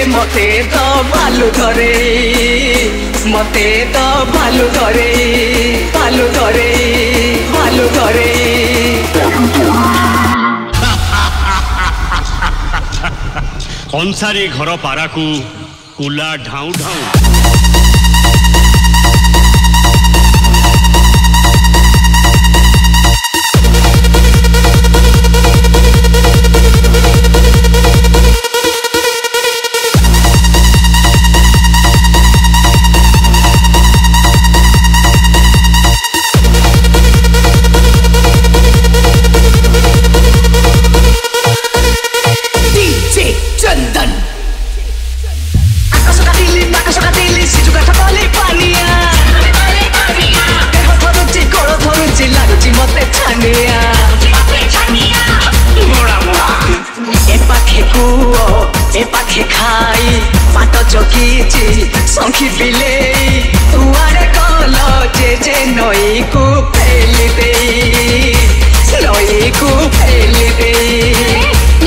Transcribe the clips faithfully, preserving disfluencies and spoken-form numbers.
मते तो भालू धरे मते तो भालू धरे भालू धरे भालू धरे कंसारी घर पारा को कुला ढाऊ ढाऊ चंदन आकाश काटिली आकाश काटिली सिजु काठ पले पानिया देह धरुची गोड़ धरुची लागुची मते छानिया ए पाखे कुओ ए पाखे खाई पाट जगीची संखी बिलेई तुआरे कल जे जे नई को फेली देई नई को फेली देई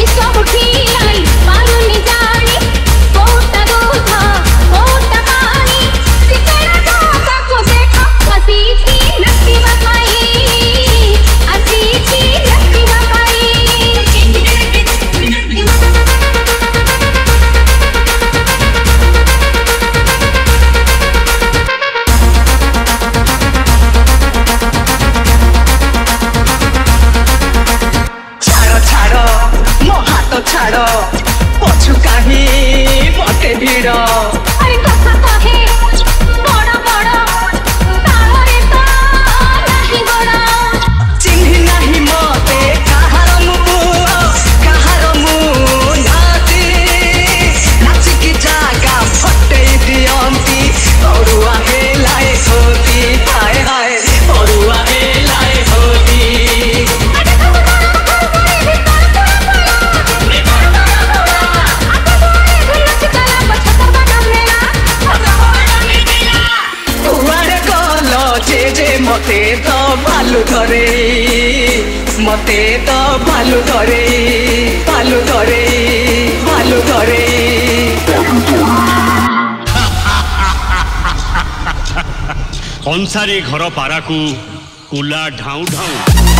छाड़ो पछु कहीं मते भीड़ अरे कथा कहे बड़ बड़ तारे तो नहीं बड़ चिन्ह नहीं मते कहार मुआ कहार मुआ नाची नाची की जागा फटे दियंती औरुआ हे लाए होती हाय हाय औरुआ हे लाए होती मते तो भालू धरे मते तो भालू धरे भालू धरे भालू धरे कंसारी घर पारा को कुला ढाऊ ढाऊ